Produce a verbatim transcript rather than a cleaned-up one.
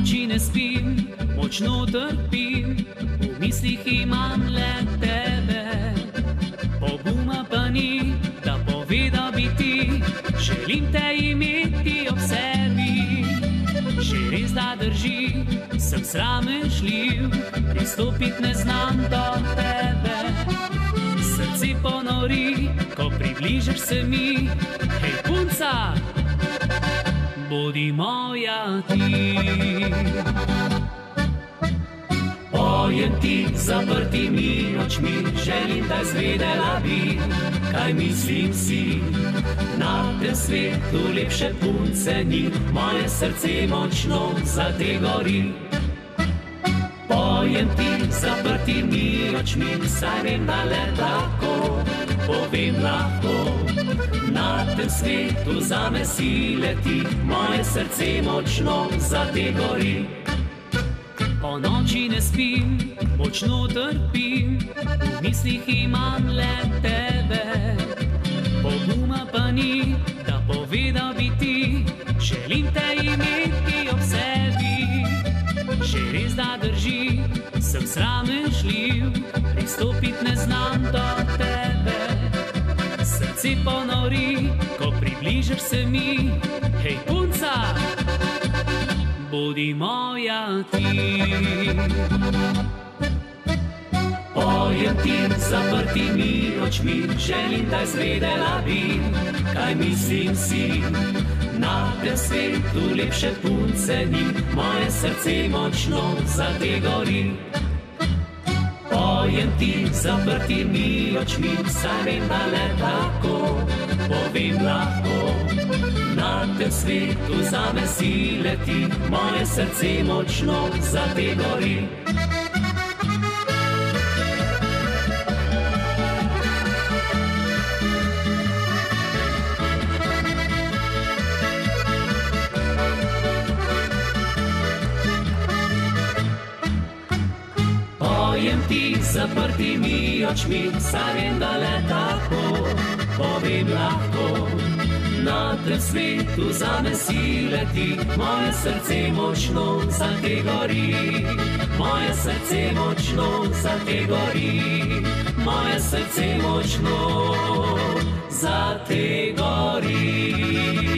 noči ne spim, močno trpim, v mislih imam le tebe. Poguma pa ni, da povedal bi ti, želim te imeti ob sebi. Že res da drži, sem sramežljiv, pristopit ne znam do tebe. Srce ponori, ko približaš se mi, hej punca, bodi moja ti. Pojem ti zaprtimi očmi, želim, da izvedela bi, kaj mislim si. Na tem svetu lepše punce ni, moje srce močno za te gori. Pojem ti zaprtimi očmi, saj vem, da le tako povem lahko. Na tem svetu zame si leti, moje srce močno za te gori. Po noči ne spim, močno trpim, v mislih imam le tebe. Poguma pa ni, da povedal bi ti, želim te imeti ob sebi. Že res da drži, sem sramežljiv, pristopit ne znam do tebe. Srce ponori, ko približaš se mi, hej punca, bodi moja ti. Pojem ti zaprtimi očmi, želim, da izvedela bi, kaj mislim si. Na tem svetu lepše punce ni, moje srce močno za te gori. Pojem ti zaprtimi očmi, saj vem, da le tako povem lahko. Na tem svetu zame si leti, moje srce močno za te gori. Pojem ti zaprtimi očmi, saj vem, da le tako povem lahko. Na tem svetu zame si leti, moje srce močno za te gori. Moje srce močno za te gori. Moje srce močno za te gori.